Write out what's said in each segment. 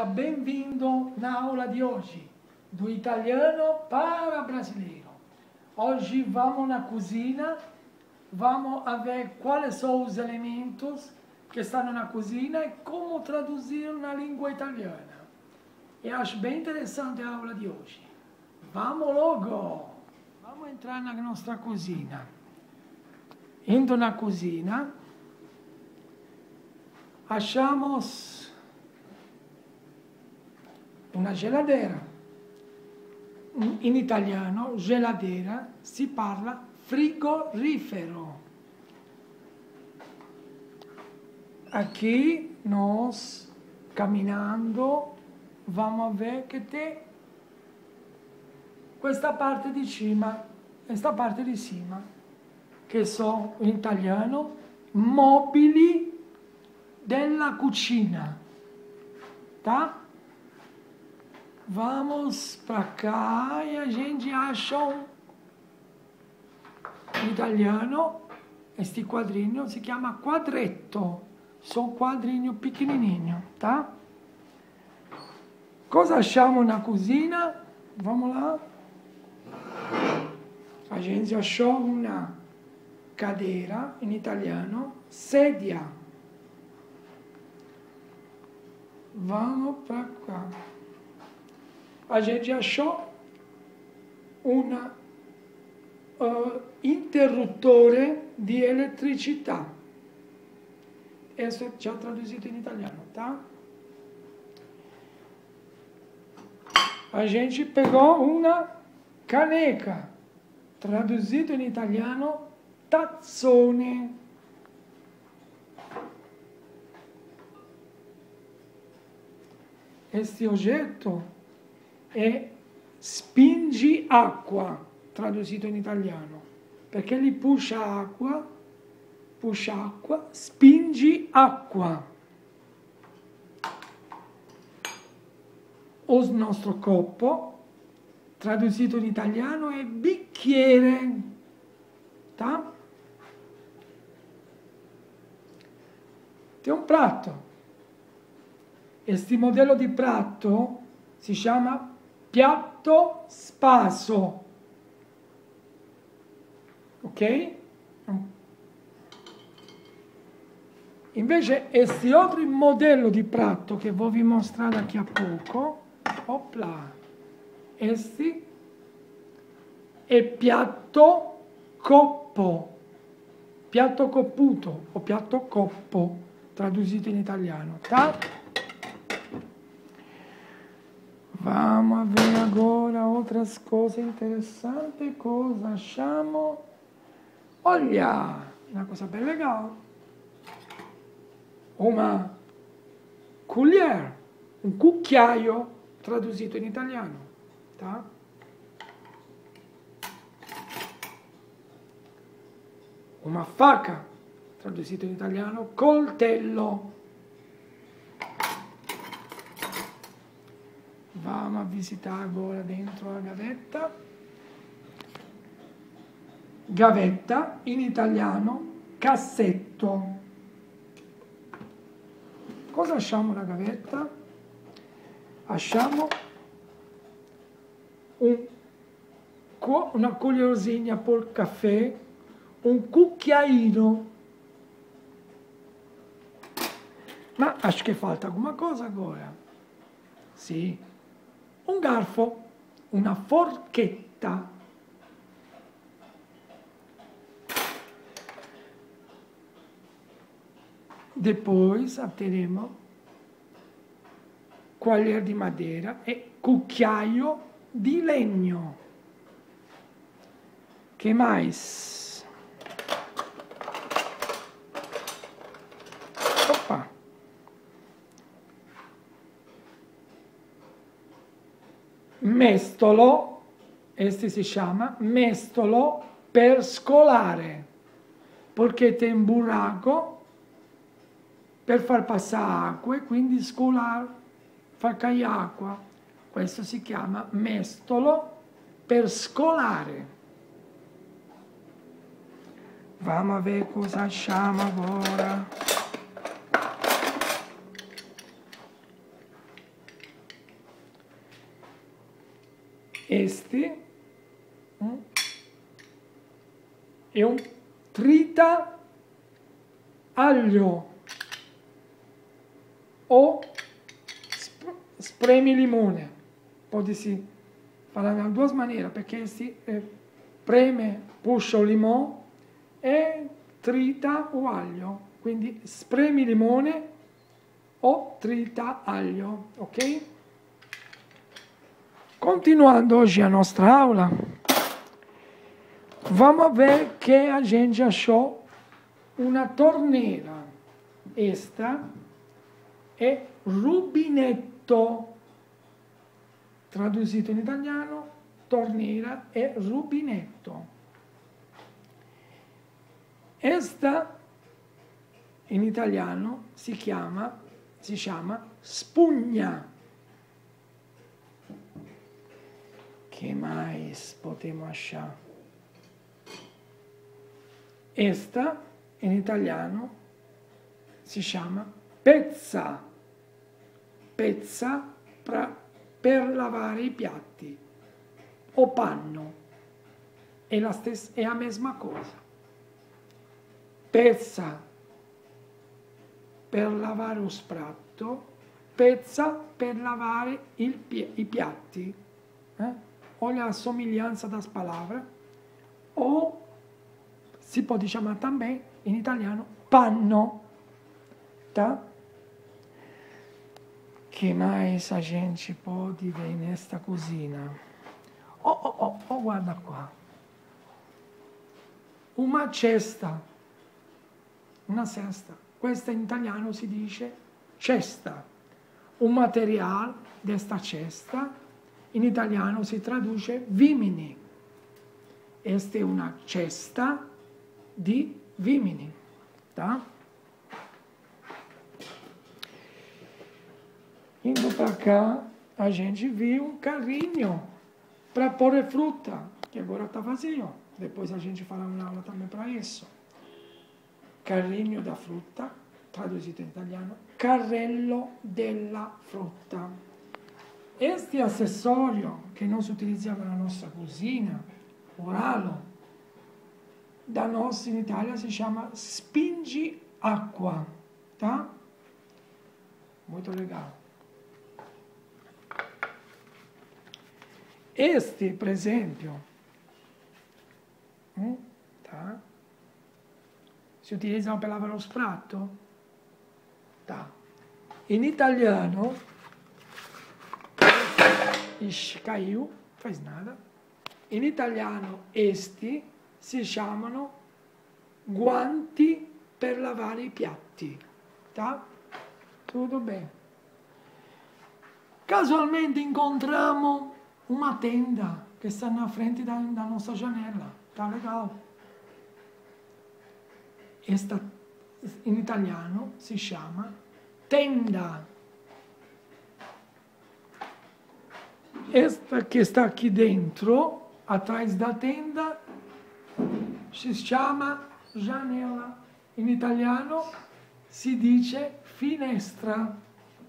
bem-vindo na aula de hoje, do italiano para brasileiro. Hoje vamos na cozinha, vamos ver quais são os elementos que estão na cozinha e como traduzir na língua italiana. Eu acho bem interessante a aula de hoje. Vamos logo! Vamos entrar na nossa cozinha. Entro na cozinha, achamos una geladeira. In italiano, geladeira, si parla frigorifero. Aqui nós, caminhando, vamos ver que tem questa parte di cima, che sono in italiano mobili della cucina, tá? Vamos para cá e a gente acha in italiano, este quadrinho si chiama quadretto, sono quadrinho pequenininho, tá? Cosa achamos na cozinha? Vamos lá. A gente achou una cadeira, in italiano, sedia. Vamos para cá. A gente achou un interruttore di elettricità. Questo già traduzito in italiano, tá? A gente pegou una caneca, traduzito in italiano tazzone. Este oggetto è spingiacqua, traduzito in italiano, perché li puxa acqua, spingiacqua. O nostro copo, traduzito in italiano, è bicchiere, tá? C'è un prato. Questo modello di prato si chiama piatto spaso, ok? Invece questo altro modello di prato che vi mostrare da qui a poco, opla, questo è piatto coppo, piatto copputo o piatto coppo, traduzito in italiano, tá? Vamos a ver agora outras coisas interessantes. Cosa achamos? Olha, uma coisa bem legal. Uma colher, un cucchiaio, traduzito in italiano, tá? Una faca, traduzito in italiano, coltello. Vamos a visitare agora dentro la gavetta. Gavetta, in italiano, cassetto. Cosa achamos na gavetta? Achamos una colherzinha por caffè, un cucchiaino. Ma acho che falta alguma cosa agora. Sì. Un garfo, una forchetta. Depois teremo colher di madeira e cucchiaio di legno. Che mais? Opa! Mestolo, questo si chiama mestolo per scolare, perché tem buraco per far passare acqua e quindi scolare, far caire acqua. Questo si chiama mestolo per scolare. Vamos a ver cosa achamos agora. Este è un trita aglio o spremi limone. Potete fare in due maniere, perché si preme puscio limone e trita o aglio. Quindi spremi limone o trita aglio, ok? Continuando oggi a nostra aula, vamos a ver che a gente achou una torneira. Esta è rubinetto. Traduzito in italiano, torneira è rubinetto. Esta in italiano si chiama spugna. Che mais potremmo achar? Esta in italiano si chiama pezza. Pezza per lavare i piatti o panno. È la mesma cosa. Pezza per lavare lo prato, pezza per lavare i piatti. Olha a somiglianza das palavras. O si può chiamare também in italiano panno. Tá? Che mais a gente pode ver nesta cucina? Oh, guarda qua. Una cesta. Una cesta. Questa in italiano si dice cesta. Un materiale desta cesta in italiano si traduce vimini. Questa è una cesta di vimini. Tá? Indo para cá, a gente viu um carrinho para pôr fruta, que agora está vazio. Depois a gente fará uma aula também para isso. Carrinho da frutta, traduzito in italiano, carrello della frutta. Este acessório che nós utilizziamo na nostra cucina, o ralo, da nós in Italia si chiama spingiacqua, tá? Muito legal. Este, per esempio, tá? Si utilizzano per lavare lo prato? Tá. In italiano, caiu, faz nada. In italiano, esti si chiamano guanti per lavare i piatti. Tá? Tutto bene. Casualmente incontriamo una tenda che sta na frente da nostra janela. Tá legal. Esta in italiano si chiama tenda. Esta che sta aqui dentro, atrás da tenda, si chiama janela. In italiano si dice finestra.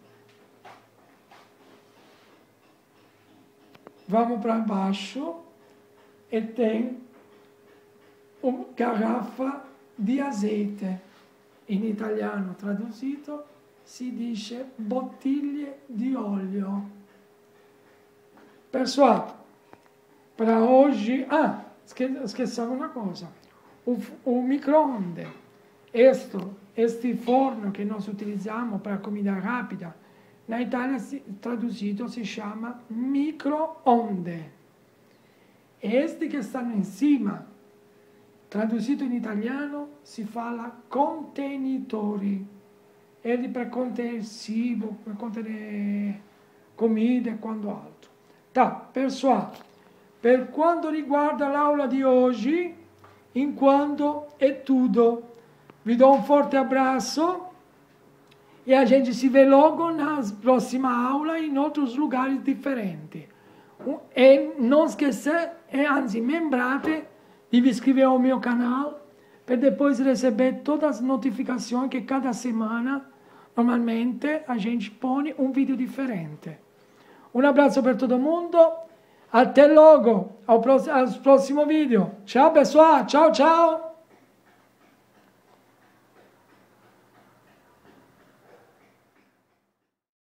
Vamos para baixo e tem uma garrafa di azeite. In italiano traduzito si dice bottiglie di olio. Pessoal, para hoje... esquecemos una cosa. Un microonde. Este forno che noi utilizziamo per comida rapida, in Italia traduzito si chiama microonde. Este che stanno in cima, traduzito in italiano, si fa contenitori. Ele per contenere cibo, per contenere comida e quanto altro. Tá, pessoal, per quanto riguarda l'aula di oggi, in quanto è tutto. Vi do un forte abbraccio e a gente si vê logo na próxima aula in outros lugares differenti. E non esquecer, anzi, lembrate di vi iscrever ao meu canal per depois receber todas as notificações che cada semana, normalmente, a gente põe un video differente. Un abbraccio per todo mundo, Até logo, ao próximo vídeo. Tchau, pessoal. Tchau, tchau.